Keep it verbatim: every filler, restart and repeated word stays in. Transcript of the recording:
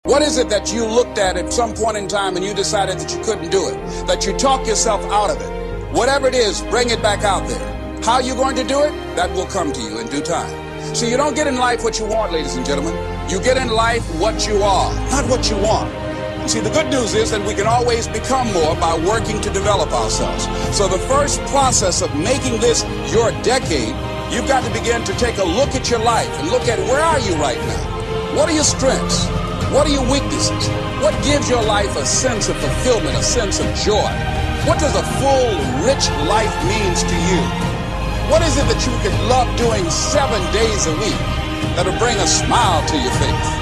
What is it that you looked at at some point in time and you decided that you couldn't do it, that you talked yourself out of it? Whatever it is, bring it back out there. How you going to do it? That will come to you in due time. See, you don't get in life what you want, ladies and gentlemen. You get in life what you are, not what you want. See, the good news is that we can always become more by working to develop ourselves. So the first process of making this your decade, you've got to begin to take a look at your life and look at where are you right now? What are your strengths? What are your weaknesses? What gives your life a sense of fulfillment, a sense of joy? What does a full, rich life means to you? What is it that you can love doing seven days a week that'll bring a smile to your face?